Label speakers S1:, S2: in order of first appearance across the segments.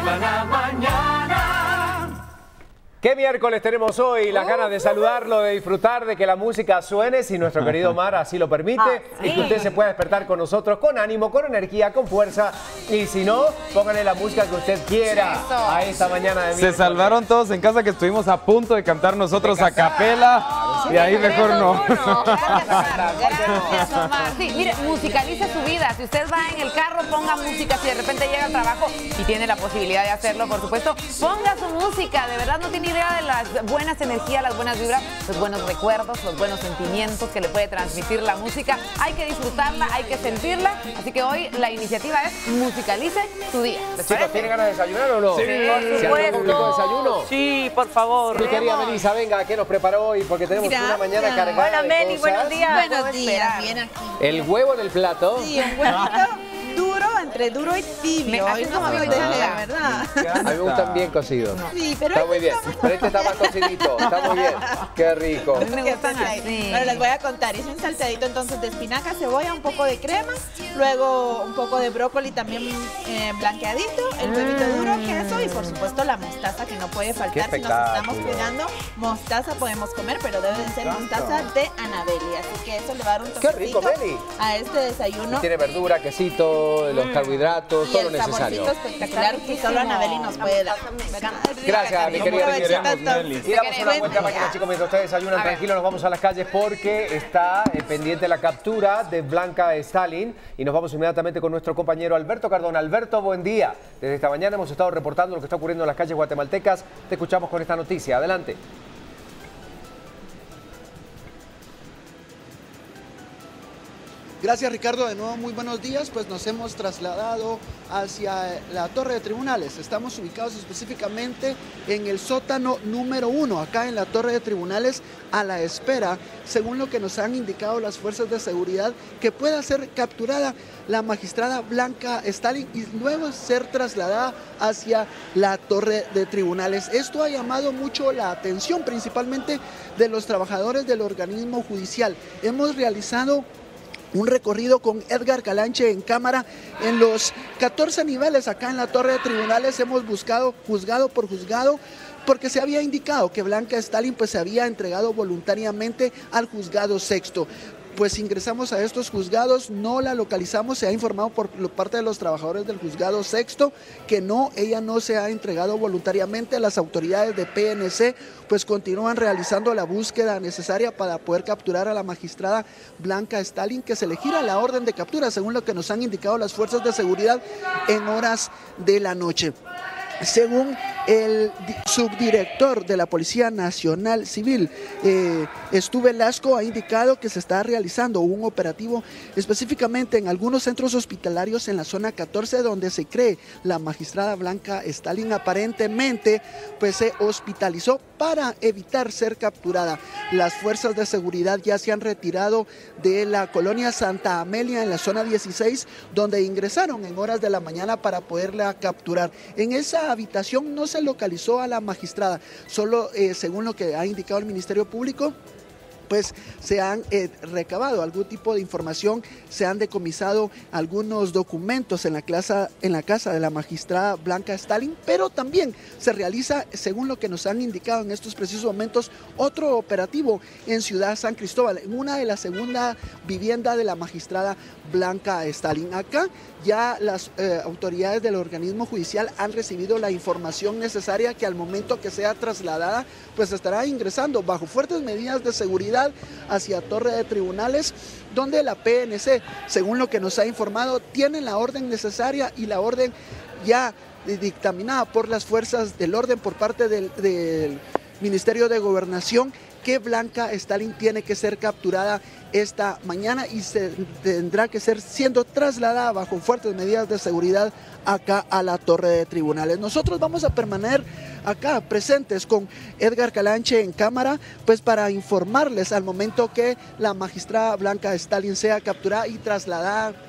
S1: arriba en la mañana.
S2: ¿Qué miércoles tenemos hoy? Las ganas de saludarlo, de disfrutar, de que la música suene, si nuestro querido Omar así lo permite, y que usted se pueda despertar con nosotros con ánimo, con energía, con fuerza, y si no, póngale la música que usted quiera a esta mañana de miércoles.
S3: Se salvaron todos en casa que estuvimos a punto de cantar nosotros a capela, y ahí mejor no.
S4: Sí, mire, musicalice su vida. Si usted va en el carro, ponga música. Si de repente llega al trabajo y tiene la posibilidad de hacerlo, por supuesto, ponga su música. De verdad no tiene idea de las buenas energías, las buenas vibras, los buenos recuerdos, los buenos sentimientos que le puede transmitir la música. Hay que disfrutarla, hay que sentirla. Así que hoy la iniciativa es musicalice su día.
S2: Chicos, ¿tienen ganas de desayunar o no?
S4: Sí, por supuesto.
S2: Desayuno?
S5: Sí, por favor.
S2: Mi querida Melissa, venga, ¿qué nos preparó hoy? Porque tenemos una mañana cargada.
S5: Hola, Meli,
S2: de cosas.
S5: buenos días.
S6: Buenos días, bien aquí.
S2: El huevo en el plato.
S6: Sí, un huevito duro, entre duro y tibio.
S4: Así como
S6: de ¿verdad?
S2: A mí me gustan bien cocidos.
S6: Sí, pero
S2: Está muy bien. Pero este está más cocidito. Está muy bien. Qué rico.
S4: Me gustan así.
S6: Bueno, les voy a contar. Hice un salteadito entonces de espinaca, cebolla, un poco de crema, luego un poco de brócoli también blanqueadito, el huevito duro, queso y por supuesto la mostaza que no puede faltar. Si nos estamos cuidando, mostaza podemos comer, pero debe de ser mostaza de Anabeli. Así que eso le va a dar un toquecito.
S2: Qué rico, Meli.
S6: A este desayuno.
S2: Tiene verdura, quesito, los carbohidratos, todo lo necesario.
S6: Espectacular que solo Anabeli nos puede dar.
S2: Gracias, mi querida Meli.
S3: Meli.
S2: Y damos una vuelta máquina, chicos, mientras ustedes desayunan tranquilos, nos vamos a las calles porque está pendiente la captura de Blanca Stalin y nos vamos inmediatamente con nuestro compañero Alberto Cardona. Alberto, buen día. Desde esta mañana hemos estado reportando lo que está ocurriendo en las calles guatemaltecas. Te escuchamos con esta noticia. Adelante.
S7: Gracias, Ricardo, de nuevo muy buenos días. Pues nos hemos trasladado hacia la Torre de Tribunales. Estamos ubicados específicamente en el sótano número 1, acá en la Torre de Tribunales, a la espera, según lo que nos han indicado las fuerzas de seguridad, que pueda ser capturada la magistrada Blanca Stalin y luego ser trasladada hacia la Torre de Tribunales. Esto ha llamado mucho la atención, principalmente de los trabajadores del organismo judicial. Hemos realizado un recorrido con Edgar Calanche en cámara en los 14 niveles acá en la Torre de Tribunales. Hemos buscado juzgado por juzgado porque se había indicado que Blanca Stalin pues se había entregado voluntariamente al juzgado sexto. Pues ingresamos a estos juzgados, no la localizamos, se ha informado por parte de los trabajadores del juzgado sexto que no, ella no se ha entregado voluntariamente. Las autoridades de PNC pues continúan realizando la búsqueda necesaria para poder capturar a la magistrada Blanca Stalin, que se le gira la orden de captura, según lo que nos han indicado las fuerzas de seguridad en horas de la noche. Según el subdirector de la Policía Nacional Civil, Stu Velasco, ha indicado que se está realizando un operativo específicamente en algunos centros hospitalarios en la zona 14, donde se cree la magistrada Blanca Stalin aparentemente pues se hospitalizó para evitar ser capturada. Las fuerzas de seguridad ya se han retirado de la colonia Santa Amelia en la zona 16, donde ingresaron en horas de la mañana para poderla capturar. En esa habitación no se localizó a la magistrada, solo según lo que ha indicado el Ministerio Público, pues se han recabado algún tipo de información, se han decomisado algunos documentos en la casa de la magistrada Blanca Stalin, pero también se realiza, según lo que nos han indicado en estos precisos momentos, otro operativo en Ciudad San Cristóbal, en una de la segunda vivienda de la magistrada Blanca Stalin. Acá ya las autoridades del organismo judicial han recibido la información necesaria que al momento que sea trasladada, pues estará ingresando bajo fuertes medidas de seguridad hacia Torre de Tribunales, donde la PNC, según lo que nos ha informado, tiene la orden necesaria y la orden ya dictaminada por las fuerzas del orden por parte del Ministerio de Gobernación, que Blanca Stalin tiene que ser capturada esta mañana y se tendrá que ser siendo trasladada bajo fuertes medidas de seguridad acá a la Torre de Tribunales. Nosotros vamos a permanecer acá presentes con Edgar Calanche en cámara, pues para informarles al momento que la magistrada Blanca Stalin sea capturada y trasladada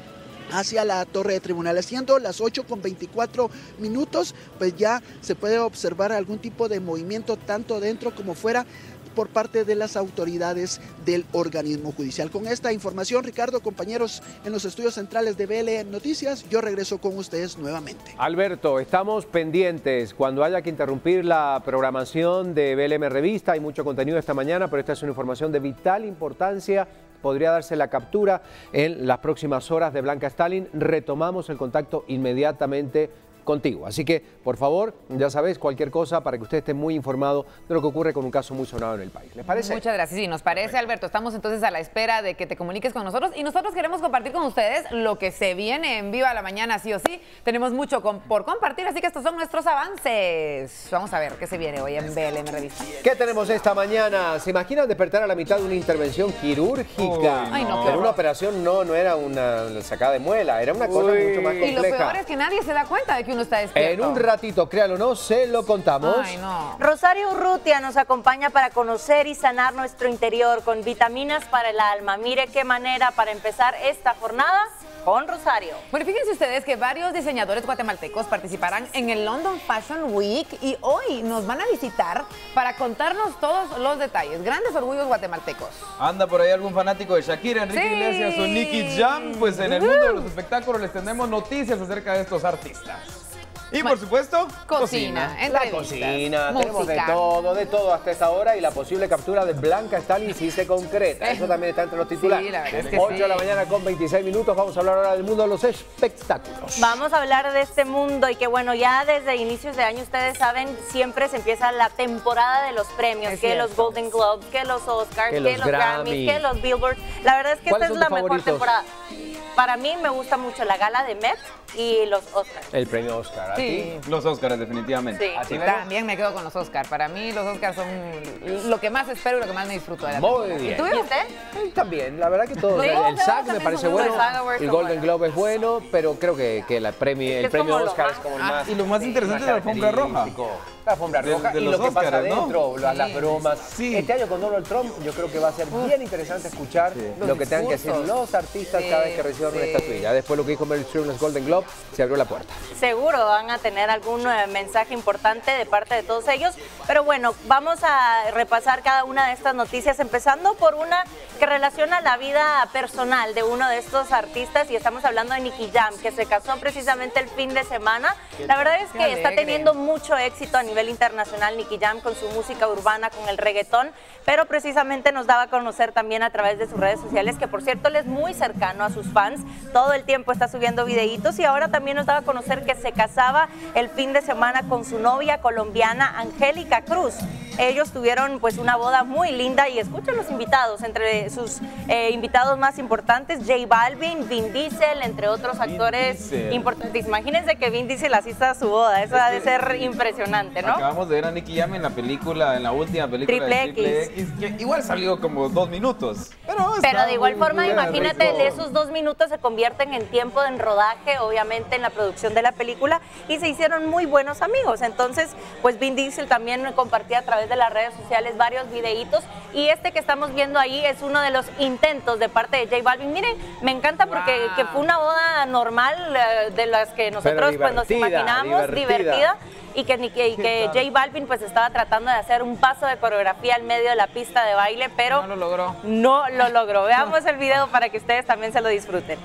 S7: hacia la Torre de Tribunales. Siendo las 8:24 minutos, pues ya se puede observar algún tipo de movimiento tanto dentro como fuera por parte de las autoridades del organismo judicial. Con esta información, Ricardo, compañeros en los estudios centrales de BLM Noticias, yo regreso con ustedes nuevamente.
S2: Alberto, estamos pendientes cuando haya que interrumpir la programación de BLM Revista. Hay mucho contenido esta mañana, pero esta es una información de vital importancia. Podría darse la captura en las próximas horas de Blanca Stalin. Retomamos el contacto inmediatamente contigo. Así que, por favor, ya sabéis, cualquier cosa para que usted esté muy informado de lo que ocurre con un caso muy sonado en el país. ¿Les parece?
S4: Muchas gracias. Sí, nos parece, Alberto. Estamos entonces a la espera de que te comuniques con nosotros y nosotros queremos compartir con ustedes lo que se viene en Viva la Mañana, sí o sí. Tenemos mucho por compartir, así que estos son nuestros avances. Vamos a ver qué se viene hoy en BLM Revista.
S2: ¿Qué tenemos esta mañana? ¿Se imaginan despertar a la mitad de una intervención quirúrgica?
S4: Ay, no,
S2: Pero una operación no era una sacada de muela, era una cosa mucho más compleja.
S4: Y lo peor es que nadie se da cuenta de que uno está despierto.
S2: En un ratito, créalo o no, se lo contamos.
S4: Ay, no.
S5: Rosario Urrutia nos acompaña para conocer y sanar nuestro interior con vitaminas para el alma. Mire qué manera para empezar esta jornada con Rosario.
S4: Bueno, fíjense ustedes que varios diseñadores guatemaltecos participarán en el London Fashion Week y hoy nos van a visitar para contarnos todos los detalles. Grandes orgullos guatemaltecos.
S3: ¿Anda por ahí algún fanático de Shakira, Enrique Iglesias o Nicky Jam? Pues en el mundo de los espectáculos les tenemos noticias acerca de estos artistas. Y por supuesto,
S4: cocina.
S2: La cocina, tenemos de todo hasta esta hora y la posible captura de Blanca Stalin si se concreta. Eso también está entre los titulares.
S4: Sí, la verdad es que
S2: 8 de la mañana con 26 minutos, vamos a hablar ahora del mundo de los espectáculos.
S5: Vamos a hablar de este mundo y que bueno, ya desde inicios de año ustedes saben, siempre se empieza la temporada de los premios,
S4: Es
S5: que
S4: cierto.
S5: los Golden Globes, que los Oscars,
S2: Que
S5: que
S2: los
S5: los Grammys,
S2: Grammy.
S5: que los Billboard. La verdad es que esta
S2: ¿Cuáles
S5: es
S2: son
S5: la
S2: tus
S5: mejor
S2: favoritos?
S5: temporada. Para mí me gusta mucho la gala de Met y los Oscars.
S2: El premio Oscar, ¿a
S4: Sí.
S2: ti?
S3: los Óscares definitivamente.
S5: Sí.
S2: ¿A ti,
S4: Sí,
S2: Vero?
S4: también me quedo con los Oscars. Para mí los Oscars son lo que más espero y lo que más me disfruto de la
S2: Muy
S4: temporada.
S2: bien.
S4: ¿Y tú?
S5: ¿Y usted?
S2: También, la verdad que todo.
S4: Sí,
S2: El
S4: los
S2: SAG me
S4: también
S2: parece
S4: son muy
S2: bueno,
S4: buenos.
S5: Los
S2: el
S5: son
S2: Golden
S5: buenos.
S2: Globe es bueno, pero creo que el
S5: Es
S2: premio
S5: como lo
S2: Oscar
S5: más-
S2: es como el más...
S3: y lo más interesante es la alfombra roja.
S2: característico. La alfombra roja
S3: de
S2: y
S3: los
S2: lo que pasa
S3: Óscares, ¿no?
S2: adentro, las bromas.
S3: Sí.
S2: Este año con Donald Trump yo creo que va a ser bien interesante escuchar lo
S4: Los
S2: que tengan que decir
S4: discursos.
S2: los artistas
S4: Sí,
S2: cada vez que reciban una
S4: sí.
S2: estatuilla. Después lo que dijo Meryl Streep en los Golden Globe, se abrió la puerta.
S5: Seguro van a tener algún mensaje importante de parte de todos ellos, pero bueno, vamos a repasar cada una de estas noticias, empezando por una que relaciona la vida personal de uno de estos artistas y estamos hablando de Nicky Jam, que se casó precisamente el fin de semana. La verdad es
S4: Qué
S5: que está
S4: alegre.
S5: teniendo mucho éxito a nivel internacional Nicky Jam con su música urbana, con el reggaetón, pero precisamente nos daba a conocer también a través de sus redes sociales, que por cierto él es muy cercano a sus fans, todo el tiempo está subiendo videitos y ahora también nos daba a conocer que se casaba el fin de semana con su novia colombiana Angélica Cruz. Ellos tuvieron pues una boda muy linda y escuchen los invitados, entre sus invitados más importantes, J Balvin, Vin Diesel, entre otros actores
S3: Diesel.
S5: importantes. Imagínense que Vin Diesel asista a su boda, eso ha de ser impresionante, ¿no?
S3: Acabamos de ver a Nicky Jam en la película, en la última película de
S5: Triple
S3: X, que igual salió como 2 minutos. Pero
S5: de igual
S3: muy
S5: forma,
S3: bien,
S5: imagínate,
S3: rico.
S5: esos 2 minutos se convierten en tiempo en rodaje, obviamente en la producción de la película, y se hicieron muy buenos amigos. Entonces, pues Vin Diesel también compartía a través de las redes sociales varios videitos, y este que estamos viendo ahí es uno de los intentos de parte de J Balvin. Miren, me encanta porque
S4: Wow.
S5: que fue una boda normal, de las que nosotros pues nos
S2: divertida,
S5: imaginamos, divertida. Y que J Balvin pues estaba tratando de hacer un paso de coreografía en medio de la pista de baile, pero
S4: No lo logró.
S5: no lo logró. Veamos el video para que ustedes también se lo disfruten.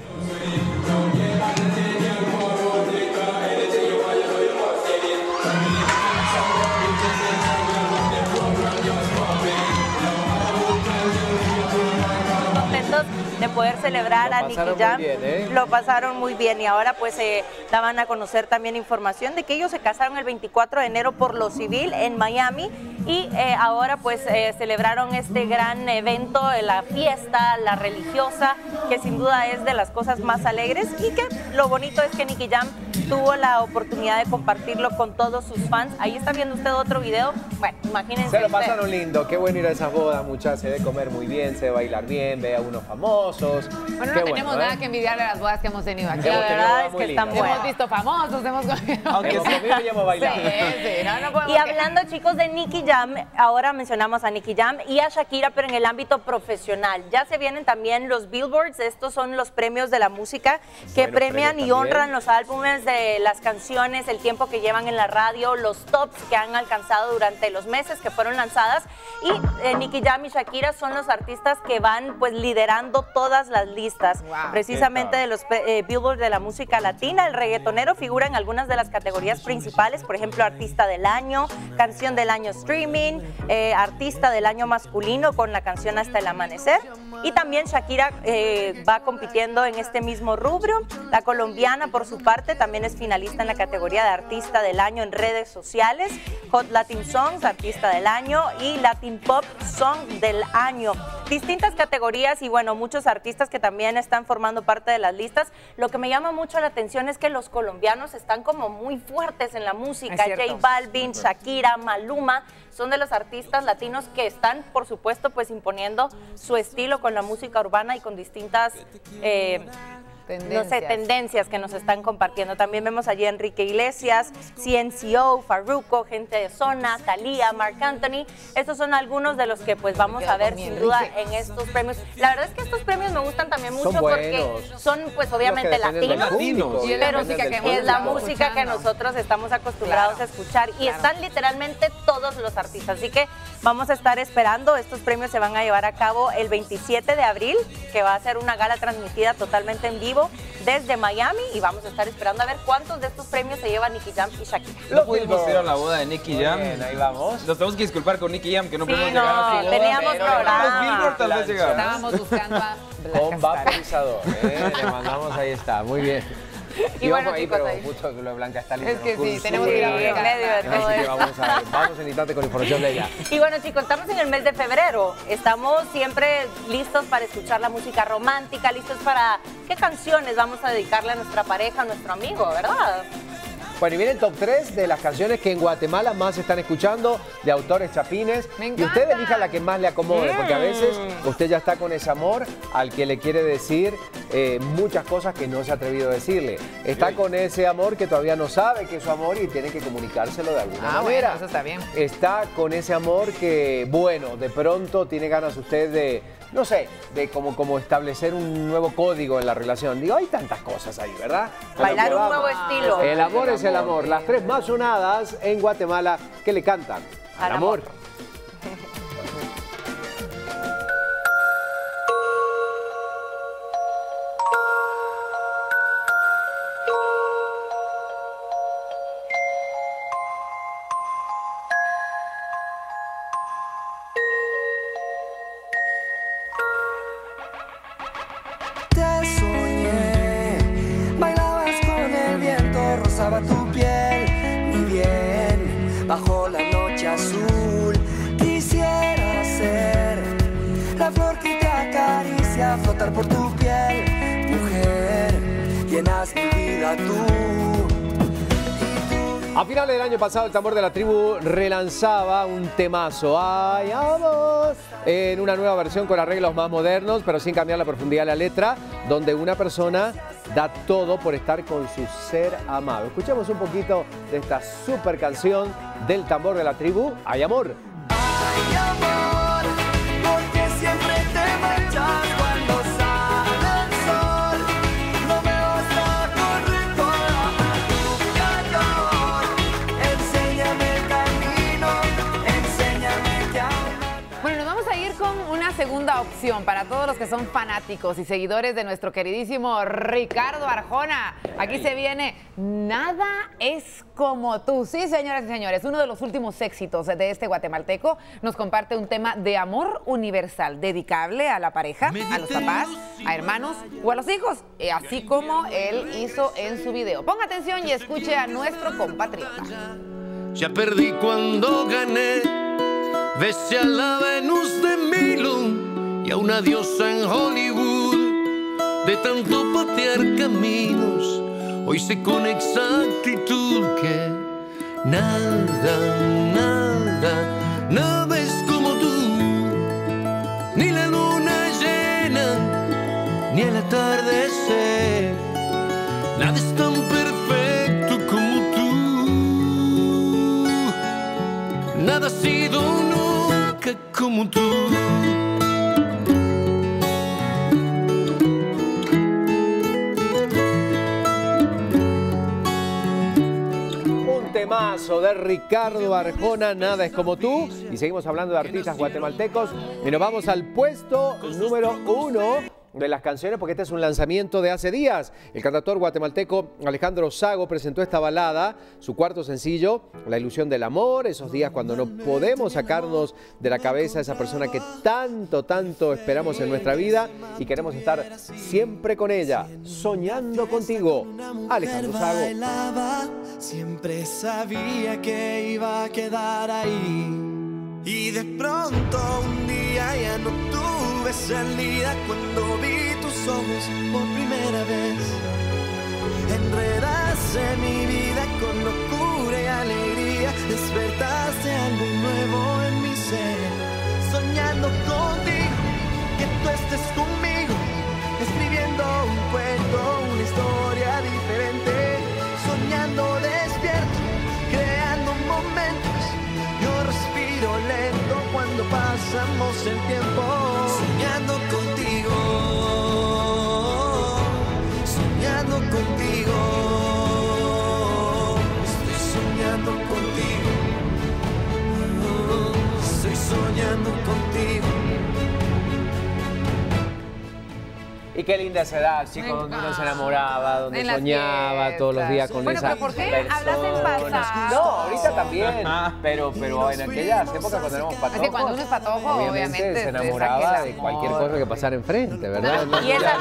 S5: Contentos de poder celebrar a Nicky
S2: pasaron
S5: Jam.
S2: muy bien, ¿eh?
S5: Lo pasaron muy bien y ahora pues daban a conocer también información de que ellos se casaron el 24 de enero por lo civil en Miami y ahora pues celebraron este gran evento, la fiesta, la religiosa, que sin duda es de las cosas más alegres y que lo bonito es que Nicky Jam tuvo la oportunidad de compartirlo con todos sus fans. Ahí está viendo usted otro video. Bueno, imagínense.
S2: Se lo
S5: usted.
S2: pasaron lindo, qué bueno ir a esas bodas, muchachos, se ve comer muy bien, se ve bailar bien, ve a unos famosos.
S4: Bueno,
S2: Qué
S4: no tenemos
S2: ¿eh?
S4: nada que envidiarle a las bodas que hemos tenido aquí.
S5: La
S2: Hemos tenido
S5: verdad
S2: bodas
S5: es
S2: muy
S5: que están
S2: lindas.
S5: buenas.
S4: hemos visto famosos, hemos comido.
S2: Aunque hemos comido y hemos bailado.
S4: Sí, no podemos.
S5: Y hablando, chicos, de Nicky Jam, ahora mencionamos a Nicky Jam y a Shakira, pero en el ámbito profesional. Ya se vienen también los Billboards, estos son los premios de la música que
S2: Buenos
S5: premian y
S2: premios
S5: honran los álbumes de las canciones, el tiempo que llevan en la radio, los tops que han alcanzado durante los meses que fueron lanzadas. Y Nicky Jam y Shakira son los artistas que van pues liderando todas las listas.
S4: Wow.
S5: Precisamente de los Billboard de la música latina. El reggaetonero figura en algunas de las categorías principales, por ejemplo, artista del año, canción del año streaming, artista del año masculino con la canción Hasta el Amanecer. Y también Shakira va compitiendo en este mismo rubro. La colombiana, por su parte, también es finalista en la categoría de artista del año en redes sociales, Hot Latin Songs, artista del año, y Latin Pop Song del año. Distintas categorías y bueno, muchos artistas que también están formando parte de las listas. Lo que me llama mucho la atención es que los colombianos están como muy fuertes en la música. J Balvin, Shakira, Maluma, son de los artistas latinos que están, por supuesto, pues imponiendo su estilo con la música urbana y con distintas tendencias que nos están compartiendo. También vemos allí a Enrique Iglesias, CNCO, Farruko, Gente de Zona, Thalía, Marc Anthony. Estos son algunos de los que pues vamos a ver sin duda en estos premios. La verdad es que estos premios me gustan también mucho porque son pues obviamente latinos, pero es la música que nosotros estamos acostumbrados a escuchar y están literalmente todos los artistas. Así que vamos a estar esperando. Estos premios se van a llevar a cabo el 27 de abril, que va a ser una gala transmitida totalmente en vivo desde Miami y vamos a estar esperando a ver cuántos de estos premios se llevan Nicky Jam y Shakira.
S3: No pudimos ir a la boda de Nicky Jam.
S2: Bien, ahí vamos.
S3: Nos tenemos que disculpar con Nicky Jam que no
S5: Sí,
S3: pudimos llegar a su boda.
S5: teníamos programa.
S3: Los Billboard tal vez llegamos.
S4: Estábamos buscando a
S2: Con vaporizador, le mandamos, ahí está, muy bien.
S4: Y bueno,
S2: ahí,
S4: chicos,
S2: pero
S4: ahí.
S2: justo lo de Blanca está
S4: Es que sí, tenemos que ir a
S5: en medio de todo
S2: Así que
S5: esto.
S2: vamos en instante con información de ella.
S5: Y bueno, chicos, estamos en el mes de febrero. Estamos siempre listos para escuchar la música romántica, listos para qué canciones vamos a dedicarle a nuestra pareja, a nuestro amigo, ¿verdad?
S2: Bueno, y viene el top 3 de las canciones que en Guatemala más se están escuchando, de autores chapines.
S4: Me
S2: Y
S4: encanta.
S2: usted elija la que más le acomode, porque a veces usted ya está con ese amor al que le quiere decir muchas cosas que no se ha atrevido a decirle. Está con ese amor que todavía no sabe que es su amor y tiene que comunicárselo de alguna manera.
S4: Bueno, eso está bien.
S2: Está con ese amor que, bueno, de pronto tiene ganas usted de, no sé, de como establecer un nuevo código en la relación. Digo, hay tantas cosas ahí, ¿verdad?
S5: Bailar un
S2: Vamos.
S5: nuevo estilo.
S2: El amor es el amor. Las tres más sonadas en Guatemala que le cantan al amor.
S8: Te soñé, bailabas con el viento, rozaba tu piel, mi bien, bajo la noche azul. Quisiera ser la flor que te acaricia, flotar por tu piel, mujer, llenas mi vida tú.
S2: A finales del año pasado, el Tambor de la Tribu relanzaba un temazo, ¡ay, amor!, en una nueva versión con arreglos más modernos, pero sin cambiar la profundidad de la letra, donde una persona da todo por estar con su ser amado. Escuchemos un poquito de esta super canción del Tambor de la Tribu, ¡ay, amor!
S8: Ay, amor, porque siempre te marchas cuando sale el sol. No me vas a correr toda tu calor. Enséñame el camino, enséñame que amar.
S4: Bueno, nos vamos a ir con una segunda opción para todos los que son fanáticos y seguidores de nuestro queridísimo Ricardo Arjona. Aquí se viene Nada es como tú. Sí, señoras y señores, uno de los últimos éxitos de este guatemalteco nos comparte un tema de amor universal, dedicable a la pareja, a los papás, a hermanos o a los hijos, así como él hizo en su video. Ponga atención y escuche a nuestro compatriota.
S9: Ya perdí cuando gané, besé a la Venus de Milo y a una diosa en Hollywood. De tanto patear caminos, hoy sé con exactitud que nada, nada, nada es como tú. Ni la luna llena, ni el atardecer. Nada es tan perfecto
S2: temazo de Ricardo Arjona, Nada es como tú. Y seguimos hablando de artistas guatemaltecos. Y nos vamos al puesto número 1 de las canciones, porque este es un lanzamiento de hace días. El cantautor guatemalteco Alejandro Sago presentó esta balada, su cuarto sencillo, La ilusión del amor, esos días cuando no podemos sacarnos de la cabeza a esa persona que tanto, tanto esperamos en nuestra vida y queremos estar siempre con ella, soñando contigo. Alejandro Sago.
S10: Siempre sabía que iba a quedar ahí. Y de pronto un día ya no tuve salida cuando vi tus ojos por primera vez. Enredaste mi vida con locura y alegría, despertaste algo nuevo en mi ser. Soñando contigo, que tú estés conmigo, escribiendo un cuento, una historia diferente. Soñando despierto, creando momentos. Yo respiro lento cuando pasamos el tiempo. Soñando contigo, soñando contigo. Estoy soñando contigo, estoy soñando contigo.
S2: Y qué linda esa edad, chicos, donde uno se enamoraba, donde soñaba todos los días con esa
S4: pero ¿por qué hablas en pasado?
S2: No, ahorita también, pero en aquellas épocas cuando éramos patojos.
S4: Es que cuando uno es patojo, obviamente
S2: se enamoraba de cualquier cosa que pasara enfrente, ¿verdad?
S5: Y esa...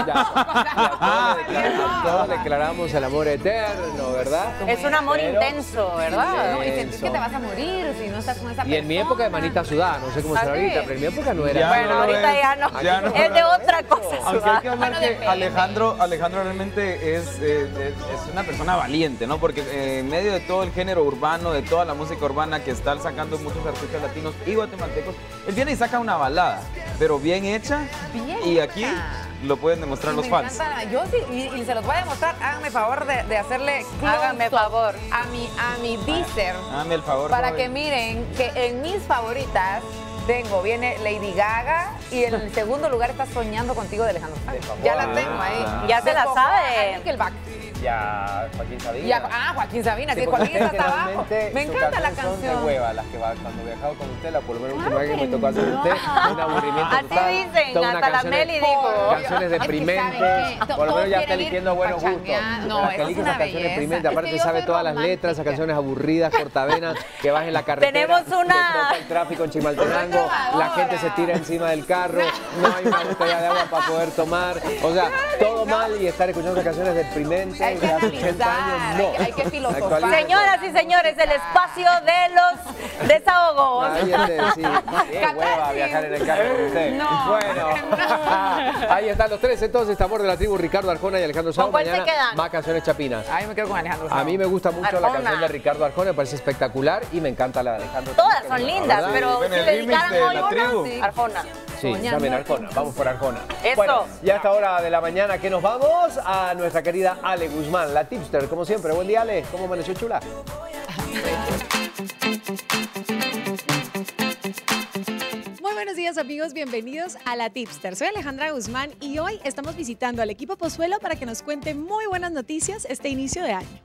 S2: Todos declaramos el amor eterno, ¿verdad?
S5: Es un amor intenso, ¿verdad?
S4: No, y sentís que te vas a morir si no estás con esa persona.
S2: Y en mi época de manita sudada, no sé cómo será ahorita, pero en mi época no era.
S5: Bueno, ahorita ya no. Es de otra cosa.
S3: Aunque hay que hablar que Alejandro realmente es una persona valiente, ¿no? Porque en medio de todo el género urbano, de toda la música urbana que están sacando muchos artistas latinos y guatemaltecos, él viene y saca una balada, pero bien hecha. Y aquí lo pueden demostrar los fans.
S4: Yo sí, y se los voy a demostrar. Háganme favor de hacerle
S5: Háganme favor
S4: a mi Deezer.
S3: Háganme el favor.
S4: Para que miren que en mis favoritas viene Lady Gaga y en el segundo lugar está Soñando Contigo de Alejandro Sago. Ya la tengo ahí.
S5: Ya se la sabe.
S4: Nickelback.
S2: Ya, Joaquín Sabina.
S4: Joaquín Sabina,
S2: Sí,
S4: que Joaquín está hasta abajo.
S2: generalmente
S4: Me encanta la
S2: Son
S4: canción.
S2: de hueva las que va cuando viajaba con usted, por lo menos la última vez que me tocó hacer usted, un aburrimiento
S5: Así
S2: total.
S5: dicen,
S2: Toda una
S5: hasta la
S2: canciones-
S5: Meli dijo.
S2: Canciones
S4: Es que
S2: deprimentes,
S4: ¿saben qué?
S2: por lo menos
S4: Todos
S2: ya está
S4: quieren ir
S2: eligiendo buenos
S4: pa'
S2: gustos.
S4: changuear. No,
S2: Las que
S4: eso es
S2: eligen
S4: una
S2: esas canciones
S4: belleza.
S2: deprimentes,
S4: Es
S2: aparte
S4: que yo
S2: sabe
S4: soy
S2: todas las
S4: romántica.
S2: letras, esas canciones aburridas, cortavenas, que vas en la carretera,
S5: Tenemos una-
S2: te toca el tráfico en Chimaltenango, la gente se tira encima del carro, no hay una botella de agua para poder tomar, o sea, todo mal y estar escuchando esas canciones deprimentes
S4: Hay que
S2: de hace 80 años,
S4: analizar,
S2: no.
S4: hay que filosofar.
S2: Actualiza.
S5: Señoras y señores, el espacio de los desahogos.
S2: Sí, qué hueva viajar en el carro con usted.
S4: No.
S2: Bueno, ahí están los tres entonces, Amor de la Tribu, Ricardo Arjona y Alejandro Sago.
S5: ¿Con cuál se
S2: Mañana
S5: quedan?
S2: más canciones chapinas.
S4: Ay, me quedo con Alejandro Sago.
S2: A mí me gusta mucho la
S5: Arjona.
S2: canción de Ricardo Arjona, me parece espectacular y me encanta la de Alejandro.
S5: Todas
S2: también,
S5: son
S2: que
S5: lindas,
S2: ¿verdad?
S5: pero
S3: Ven
S5: si
S3: el
S5: le
S3: remix
S5: dedicaran
S3: de
S5: hoy
S3: La Tribu.
S5: una, Arjona.
S2: Sí, también Arjona. Vamos por Arjona.
S5: Eso.
S2: Bueno, ya a esta hora de la mañana que nos vamos a nuestra querida Ale Guzmán, la tipster, como siempre. Buen día, Ale. ¿Cómo amaneció, chula?
S11: Muy buenos días amigos, bienvenidos a La Tipster. Soy Alejandra Guzmán y hoy estamos visitando al equipo Pozuelo para que nos cuente muy buenas noticias este inicio de año.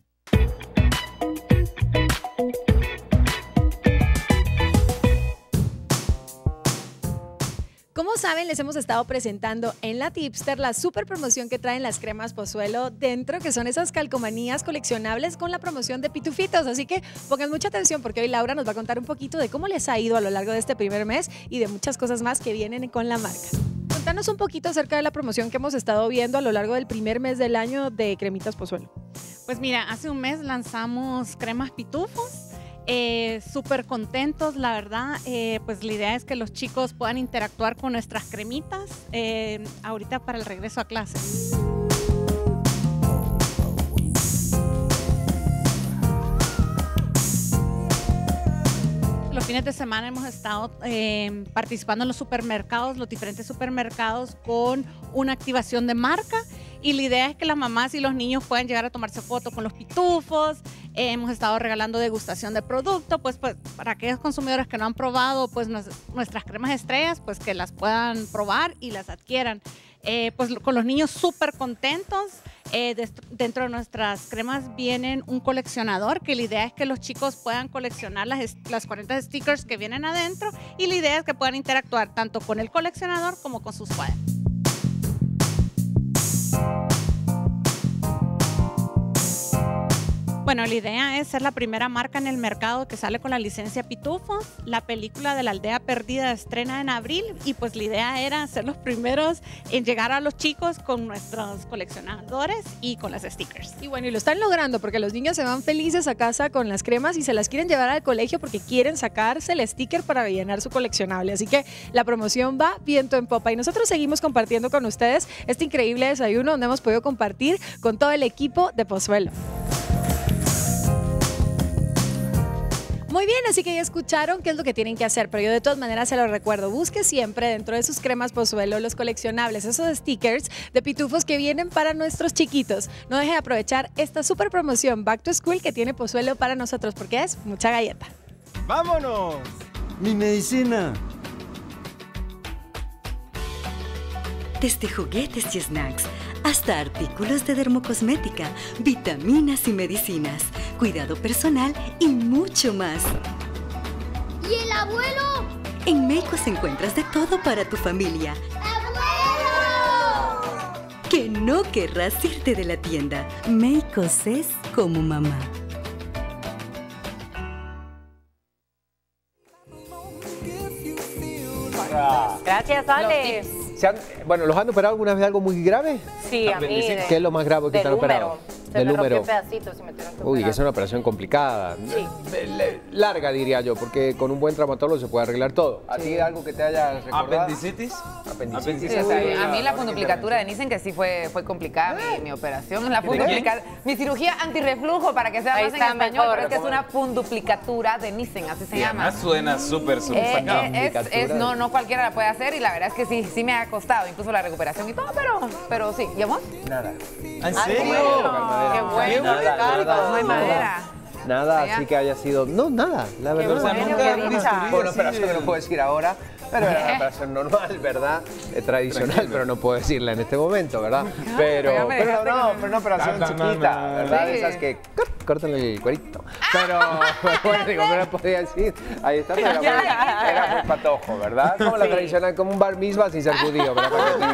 S11: Como saben, les hemos estado presentando en La Tipster la super promoción que traen las cremas Pozuelo dentro, que son esas calcomanías coleccionables con la promoción de Pitufitos. Así que pongan mucha atención porque hoy Laura nos va a contar un poquito de cómo les ha ido a lo largo de este primer mes y de muchas cosas más que vienen con la marca. Contanos un poquito acerca de la promoción que hemos estado viendo a lo largo del primer mes del año de Cremitas Pozuelo.
S12: Pues mira, hace un mes lanzamos cremas pitufos. Súper contentos, la verdad. Pues la idea es que los chicos puedan interactuar con nuestras cremitas ahorita para el regreso a clases. Los fines de semana hemos estado participando en los supermercados, los diferentes supermercados, con una activación de marca. Y la idea es que las mamás y los niños puedan llegar a tomarse fotos con los pitufos. Hemos estado regalando degustación de producto, pues para aquellos consumidores que no han probado pues nuestras cremas estrellas, pues que las puedan probar y las adquieran. Pues con los niños súper contentos. Dentro de nuestras cremas vienen un coleccionador, que la idea es que los chicos puedan coleccionar las 40 stickers que vienen adentro, y la idea es que puedan interactuar tanto con el coleccionador como con sus cuadernos. Bueno, la idea es ser la primera marca en el mercado que sale con la licencia Pitufos. La película de La Aldea Perdida estrena en abril y pues la idea era ser los primeros en llegar a los chicos con nuestros coleccionadores y con las stickers.
S11: Y bueno, y lo están logrando porque los niños se van felices a casa con las cremas y se las quieren llevar al colegio porque quieren sacarse el sticker para llenar su coleccionable. Así que la promoción va viento en popa y nosotros seguimos compartiendo con ustedes este increíble desayuno donde hemos podido compartir con todo el equipo de Pozuelo. Muy bien, así que ya escucharon qué es lo que tienen que hacer, pero yo de todas maneras se lo recuerdo. Busque siempre dentro de sus cremas Pozuelo los coleccionables, esos stickers de pitufos que vienen para nuestros chiquitos. No deje de aprovechar esta super promoción Back to School que tiene Pozuelo para nosotros porque es mucha galleta.
S13: ¡Vámonos! Mi medicina.
S14: Desde juguetes y snacks hasta artículos de dermocosmética, vitaminas y medicinas, cuidado personal y mucho más.
S15: ¿Y el abuelo?
S14: En Meicos encuentras de todo para tu familia.
S15: ¡Abuelo!
S14: Que no querrás irte de la tienda. Meicos es como mamá.
S5: Gracias, Ale.
S2: Bueno, ¿los han operado alguna vez de algo muy grave?
S5: Sí, a mí.
S2: ¿Qué es lo más grave que te han operado?
S5: Se me rompió pedacitos y me tuvieron que
S2: Uy,
S5: operar.
S2: que es una operación complicada.
S5: Sí.
S2: Larga, diría yo, porque con un buen traumatólogo se puede arreglar todo. ¿A ti algo que te haya recordado?
S3: ¿Apendicitis?
S2: Apendicitis.
S4: Sí, a mí la funduplicatura de Nissen, que sí fue complicada, mi operación. La mi cirugía antirreflujo, para que sea
S5: Ahí
S4: más en
S5: está
S4: español,
S5: mejor.
S4: pero es que es una funduplicatura de Nissen, así se
S3: Y
S4: llama.
S3: además suena súper sacado.
S4: No cualquiera la puede hacer y la verdad es que sí me ha costado, incluso la recuperación y todo, pero sí. ¿Y a vos?
S2: Nada.
S3: ¿En serio?
S4: Qué bueno. No hay madera.
S2: Nada, así que haya sido... No, nada, la verdad.
S3: O sea, nunca han visto
S2: Fue una operación que no puedo decir ahora, pero era una operación normal, ¿verdad? Tradicional, pero no puedo decirla en este momento, ¿verdad? Pero una operación chiquita, ¿verdad?
S4: Sí.
S2: Esas que cortan el cuerito. Pero, bueno, digo, no la podía decir. Ahí está, pero era muy patojo, ¿verdad? Como la tradicional, como un bar mitzvah sin ser judío, ¿verdad?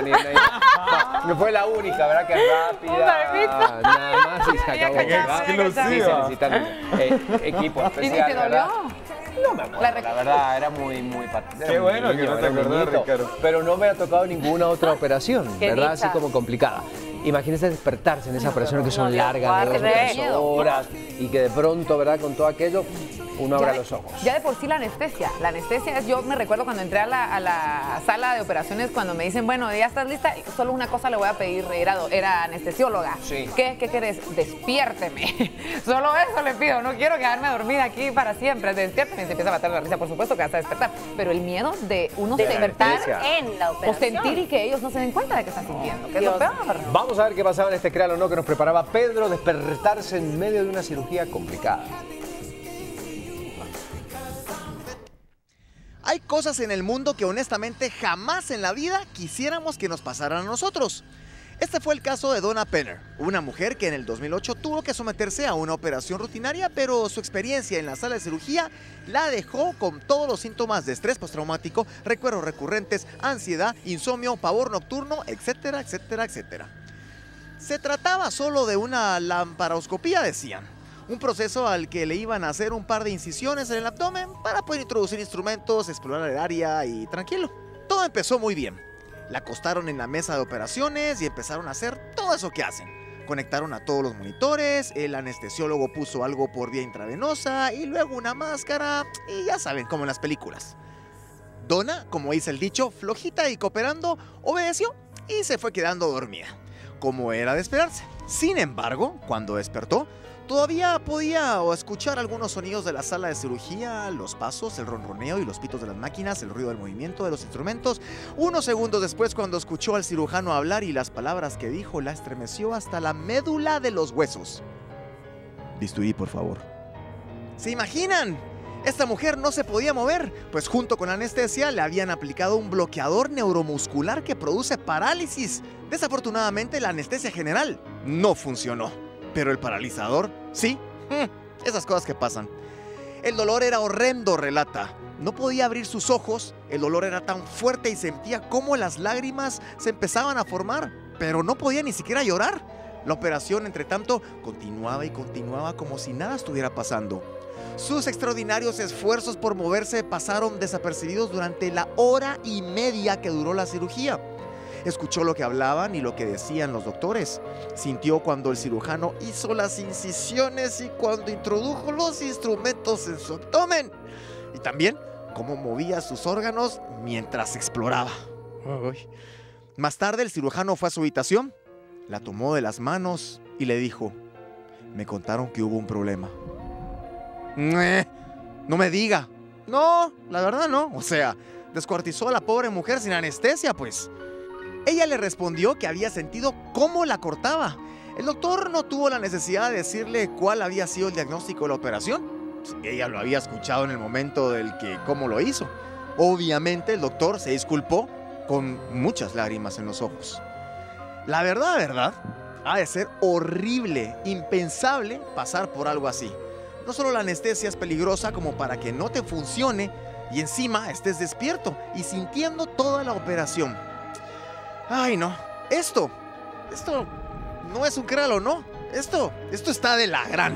S2: No fue la única, ¿verdad? Que rápida, nada más y se acabó. Sí, se necesitan equipo especial,
S4: ¿Y te dolió?
S2: ¿verdad? No me acuerdo, la verdad, era muy patético.
S3: Qué bueno que no te acordás, Ricardo.
S2: Pero no me ha tocado ninguna otra operación,
S5: Qué
S2: ¿verdad?
S5: dicha.
S2: Así como complicada. Imagínense despertarse en esas operaciones que son largas,
S5: guarde.
S2: de 2 horas, y que de pronto, ¿verdad? Con todo aquello, uno abra los ojos.
S4: Ya de por sí la anestesia es, yo me recuerdo cuando entré a la sala de operaciones, cuando me dicen, bueno, ya estás lista, solo una cosa le voy a pedir, era anestesióloga.
S2: Sí.
S4: ¿Qué querés? Despiérteme. Solo eso le pido, no quiero quedarme dormida aquí para siempre. Despiérteme, se empieza a matar la risa, por supuesto que vas a despertar. Pero el miedo de uno
S5: Despertar
S2: anestesia.
S5: en la
S4: o
S5: operación.
S4: sentir y que ellos no se den cuenta de que están sintiendo, que es lo
S5: Dios.
S4: peor.
S2: Vamos a ver qué pasaba en este Créalo o No que nos preparaba Pedro, despertarse en medio de una cirugía complicada.
S16: Hay cosas en el mundo que honestamente jamás en la vida quisiéramos que nos pasaran a nosotros. Este fue el caso de Donna Penner, una mujer que en el 2008 tuvo que someterse a una operación rutinaria, pero su experiencia en la sala de cirugía la dejó con todos los síntomas de estrés postraumático, recuerdos recurrentes, ansiedad, insomnio, pavor nocturno, etcétera, etcétera, etcétera. Se trataba solo de una laparoscopía, decían. Un proceso al que le iban a hacer un par de incisiones en el abdomen para poder introducir instrumentos, explorar el área y tranquilo. Todo empezó muy bien. La acostaron en la mesa de operaciones y empezaron a hacer todo eso que hacen. Conectaron a todos los monitores, el anestesiólogo puso algo por vía intravenosa y luego una máscara y ya saben, como en las películas. Donna, como dice el dicho, flojita y cooperando, obedeció y se fue quedando dormida, como era de esperarse. Sin embargo, cuando despertó, todavía podía escuchar algunos sonidos de la sala de cirugía, los pasos, el ronroneo y los pitos de las máquinas, el ruido del movimiento de los instrumentos. Unos segundos después, cuando escuchó al cirujano hablar y las palabras que dijo la estremeció hasta la médula de los huesos. Bisturí, por favor. ¿Se imaginan? Esta mujer no se podía mover, pues junto con la anestesia le habían aplicado un bloqueador neuromuscular que produce parálisis. Desafortunadamente, la anestesia general no funcionó, pero el paralizador, sí. Esas cosas que pasan. El dolor era horrendo, relata. No podía abrir sus ojos, el dolor era tan fuerte y sentía cómo las lágrimas se empezaban a formar, pero no podía ni siquiera llorar. La operación, entre tanto, continuaba y continuaba como si nada estuviera pasando. Sus extraordinarios esfuerzos por moverse pasaron desapercibidos durante la hora y media que duró la cirugía. Escuchó lo que hablaban y lo que decían los doctores. Sintió cuando el cirujano hizo las incisiones y cuando introdujo los instrumentos en su abdomen. Y también cómo movía sus órganos mientras exploraba. Uy. Más tarde el cirujano fue a su habitación, la tomó de las manos y le dijo: me contaron que hubo un problema. No me diga. No, la verdad no. O sea, descuartizó a la pobre mujer sin anestesia, pues. Ella le respondió que había sentido cómo la cortaba. El doctor no tuvo la necesidad de decirle cuál había sido el diagnóstico de la operación. Ella lo había escuchado en el momento del que cómo lo hizo. Obviamente el doctor se disculpó con muchas lágrimas en los ojos. La verdad, ha de ser horrible, impensable pasar por algo así. No solo la anestesia es peligrosa como para que no te funcione y encima estés despierto y sintiendo toda la operación. Ay, no. Esto no es un créalo, ¿no? Esto está de la gran.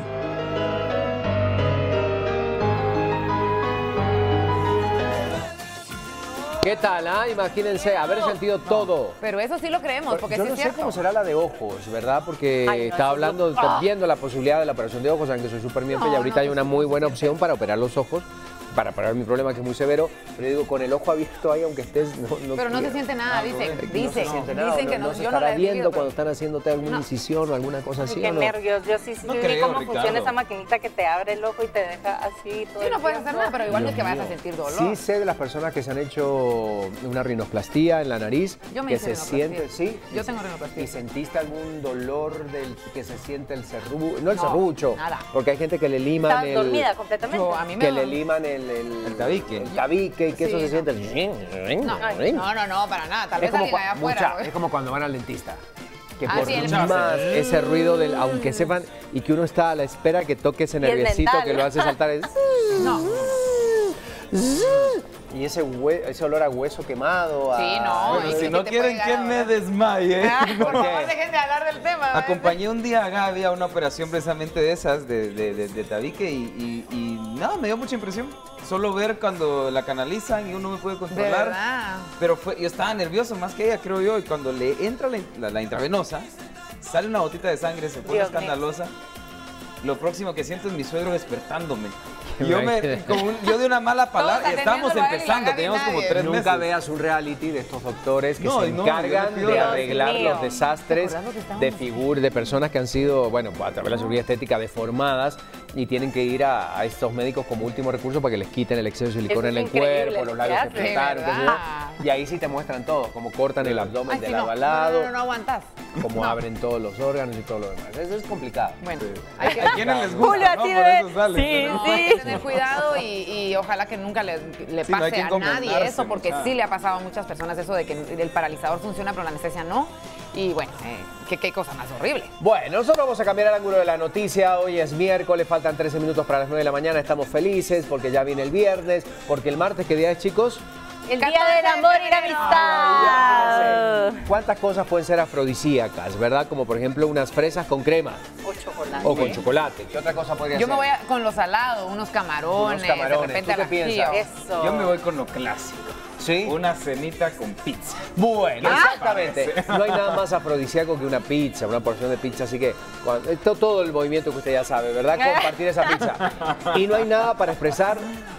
S2: ¿Qué tal? Imagínense haber sentido todo.
S4: Pero eso sí lo creemos, porque
S2: yo
S4: sí
S2: no
S4: es
S2: sé
S4: cierto.
S2: cómo será la de ojos, ¿verdad? Porque
S4: Ay, no,
S2: estaba hablando,
S4: sí.
S2: viendo la posibilidad de la operación de ojos, aunque soy súper miope, y ahorita hay una muy buena opción para operar los ojos, para parar mi problema que es muy severo, pero digo, con el ojo abierto ahí, aunque estés...
S4: Pero no se siente nada, dicen que no,
S2: se
S4: yo no
S2: estará
S4: la he
S2: viendo
S4: vivido,
S2: cuando están haciéndote alguna incisión o alguna cosa así,
S5: Qué
S2: ¿o no?
S5: nervios. Yo sí
S3: No
S5: vi
S3: creo,
S5: cómo
S3: Ricardo.
S5: funciona esa maquinita que te abre el ojo y te deja así todo
S4: Sí,
S5: el
S4: no puedes hacer
S5: tiempo.
S4: nada, pero igual no es que
S2: Dios
S4: vayas a
S2: mío.
S4: sentir dolor.
S2: Sí sé de las personas que se han hecho una rinoplastía en la nariz,
S4: Yo me
S2: que
S4: hice
S2: se
S4: rinoplastía.
S2: siente, ¿sí?
S4: Yo tengo rinoplastía.
S2: ¿Y sentiste algún dolor del que se siente el serrucho? No el
S4: No,
S2: serrucho,
S4: nada.
S2: porque hay gente que le liman
S5: Estabas
S2: el...
S5: dormida completamente.
S4: Yo, a mí me
S2: Que le liman el
S3: tabique.
S2: El tabique y que eso
S4: Sí,
S2: se siente...
S4: No, para nada. Tal
S2: Es
S4: vez
S2: como,
S4: alguien allá afuera.
S2: es como cuando van al dentista. Que
S4: Ah,
S2: por
S4: sí, el-
S2: más ese ruido del... Aunque sepan... Y que uno está a la espera que toque ese
S5: Y es
S2: nerviosito
S5: mental.
S2: que lo hace saltar. Es...
S4: No.
S2: Y ese olor a hueso quemado. A...
S4: Sí, no.
S3: Bueno,
S4: y
S3: si
S4: que
S3: no
S4: te
S3: quieren
S4: puede
S3: que
S4: llegar a
S3: me
S4: doler.
S3: desmaye.
S4: Por favor, dejen de hablar del tema.
S3: Acompañé un día a Gaby a una operación precisamente de esas, de tabique, y nada, me dio mucha impresión. Solo ver cuando la canalizan y uno me puede
S4: De
S3: controlar.
S4: verdad.
S3: Pero yo estaba nervioso más que ella, creo yo, y cuando le entra la intravenosa, sale una gotita de sangre, se pone
S5: Dios mío.
S3: escandalosa. Lo próximo que siento es mi suegro despertándome.
S2: Qué
S3: Yo,
S2: maravilla.
S3: yo de una mala palabra,
S4: Todos
S3: estábamos
S4: atendiéndolo a él y
S3: empezando,
S4: a Gaby
S3: teníamos como
S4: nadie.
S3: 3 meses.
S2: Nunca veas un reality de estos doctores que
S3: No,
S2: se
S3: no,
S2: encargan
S3: yo le pido
S2: de
S3: a-
S2: arreglar
S5: Dios mío.
S2: los desastres
S4: ¿Te acordás lo que estábamos
S2: de figuras, de personas que han sido, bueno, a través de la cirugía estética deformadas y tienen que ir a estos médicos como último recurso para que les quiten el exceso de silicona en
S5: Eso
S2: el
S5: es increíble,
S2: cuerpo, los labios que
S5: ¿qué hace?
S2: explotaron, qué sé yo.
S4: ¿Verdad?
S2: Y ahí sí te muestran todo, cómo cortan el abdomen
S4: Ay,
S2: de
S4: sí,
S2: lado
S4: no.
S2: a lado,
S4: No aguantas.
S2: cómo abren todos los órganos y todo lo demás. Eso es complicado.
S4: Bueno, hay que,
S3: ¿A quiénes les gusta?
S5: Julio,
S3: ¿no?
S5: así
S3: Por
S5: de-
S3: eso sale,
S5: sí,
S3: pero-
S4: no, hay que tener cuidado y ojalá que nunca le
S3: Sí, no hay
S4: pase
S3: que
S4: a nadie
S3: encomendarse,
S4: eso, porque
S3: muchacha.
S4: sí le ha pasado a muchas personas eso de que el paralizador funciona pero la anestesia no. Y bueno, qué cosa más horrible.
S2: Bueno, nosotros vamos a cambiar el ángulo de la noticia. Hoy es miércoles, faltan 13 minutos para las 9 de la mañana. Estamos felices porque ya viene el viernes, porque el martes, ¿qué día es, chicos?
S5: El día del amor y la amistad.
S2: ¿Cuántas cosas pueden ser afrodisíacas, verdad? Como por ejemplo unas fresas con crema
S5: O chocolate.
S2: o con chocolate. ¿Qué otra cosa podría
S4: Yo
S2: ser?
S4: me voy con lo salado, unos camarones,
S2: Unos camarones.
S4: de repente
S2: ¿Tú qué
S4: al ajillo.
S2: piensas?
S5: Eso.
S3: Yo me voy con lo clásico.
S2: ¿Sí?
S3: Una cenita con pizza.
S2: Bueno, exactamente.
S3: parece.
S2: No hay nada más afrodisíaco que una pizza, una porción de pizza. Así que todo el movimiento que usted ya sabe, ¿verdad? Compartir esa pizza. Y no hay nada para expresar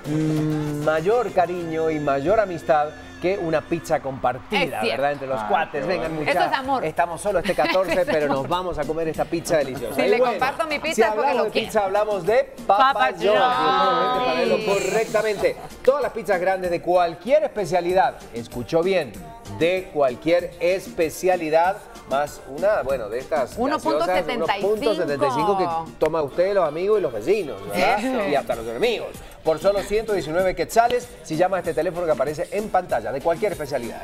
S2: mayor cariño y mayor amistad que una pizza compartida,
S4: Es cierto.
S2: ¿verdad? Entre los cuates. Vengan, muchachos.
S4: Eso es amor.
S2: Estamos solo este 14, pero nos vamos a comer esta pizza deliciosa.
S4: Si
S2: Y
S4: le comparto mi pizza
S2: si
S4: es porque
S2: hablamos
S4: lo
S2: de
S4: quiero.
S2: pizza, hablamos de Papa
S5: Papa
S2: John's.
S5: John's.
S2: Para verlo correctamente. Todas las pizzas grandes de cualquier especialidad, escuchó bien, de cualquier especialidad, más una, bueno, de estas
S4: 1.75.
S2: 1.75 que toma usted, los amigos y los vecinos, ¿verdad?
S4: Eso.
S2: Y hasta los enemigos. por solo 119 quetzales si llama a este teléfono que aparece en pantalla, de cualquier especialidad.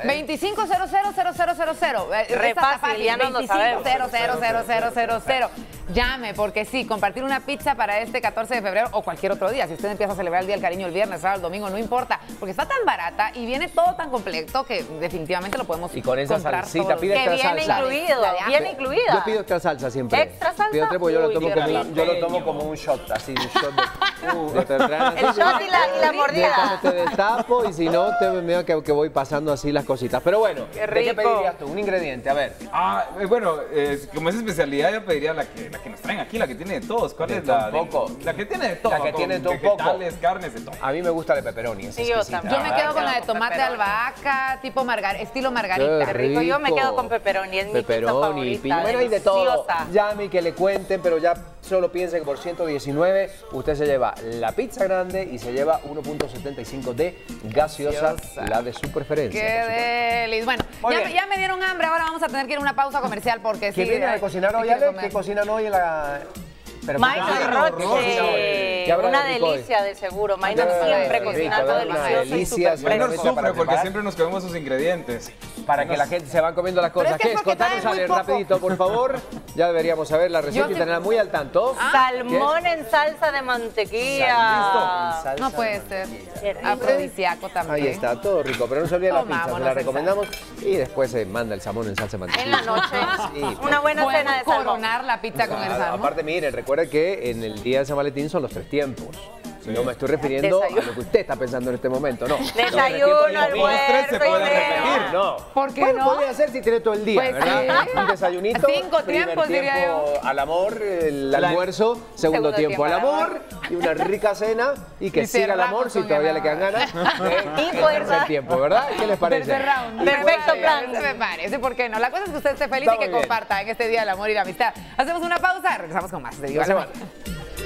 S5: 25000000. Re fácil, ya no lo sabemos.
S4: 25000000. Llame, porque sí, compartir una pizza para este 14 de febrero o cualquier otro día. Si usted empieza a celebrar el Día del Cariño el viernes, sábado, el domingo, no importa, porque está tan barata y viene todo tan completo que definitivamente lo podemos
S2: y con esa
S4: comprar
S2: salsita, pide extra salsa.
S5: Viene incluida.
S2: Yo pido extra salsa siempre.
S5: ¿Extra salsa?
S2: Pido tres porque yo lo tomo como un shot, así, un shot de
S5: el shot y la mordida.
S2: Te destapo y si no, te veo que voy pasando así las cositas. Pero bueno,
S5: qué
S2: ¿de qué pedirías tú? Un ingrediente, a ver.
S3: Bueno, como es especialidad, yo pediría la que nos traen aquí, la que tiene de todos. ¿Cuál es la? La que tiene de todo.
S2: La que tiene de todo un poco.
S3: Vegetales, carnes, de todo.
S2: A mí me gusta la de pepperoni.
S5: Sí, yo también.
S4: Yo me quedo con la de tomate de albahaca, tipo estilo margarita.
S2: Qué rico.
S5: Yo me quedo con pepperoni, es mi pizza favorita.
S2: Bueno, hay de todo. Llame y que le cuenten, pero ya solo piensen que por 119 usted se lleva la pizza grande y se lleva 1.75 de gaseosa, la de su preferencia.
S4: Qué delis. Bueno, ya me dieron hambre, ahora vamos a tener que ir a una pausa comercial porque
S2: ¿Qué viene a cocinar hoy, Ale? ¿Qué cocinan hoy en la...?
S5: Michael Roche, una delicia de seguro. Michael siempre cocina algo delicioso y súper fresco.
S3: Sufre porque siempre nos comemos sus ingredientes.
S2: Para que la gente se va comiendo las cosas. ¿Qué es? Contanos, Ale, rapidito, por favor. Ya deberíamos saber la receta y tenerla muy al tanto.
S5: Salmón en salsa de mantequilla.
S4: No puede ser. Afrodisíaco también.
S2: Ahí está, todo rico, pero no se olvide la pizza, se la recomendamos. Y después se manda el salmón en salsa de mantequilla.
S5: En la noche. Una buena cena de salmón.
S4: Coronar la pizza con el salmón.
S2: Aparte, miren, recuerda que en el día de San Valentín son los 3 tiempos. No me estoy refiriendo a lo que usted está pensando en este momento, no.
S5: Desayuno, almuerzo,
S2: se puede repetir, no.
S4: ¿Por qué no?
S2: Podría ser si tiene todo el día,
S4: pues
S2: ¿verdad?
S4: Sí.
S2: Un desayunito,
S4: 5 tiempos, diría yo.
S2: Al amor, el almuerzo, segundo tiempo al amor y una rica cena y que siga el amor si todavía le quedan ganas.
S5: Y fuerza.
S2: Tiempo, ¿verdad? ¿Qué les parece?
S5: Perfecto plan.
S4: Me parece, ¿por qué no? La cosa es que usted esté feliz y que comparta en este Día del Amor y la Amistad. Hacemos una pausa, regresamos con más de Diva la Mañana.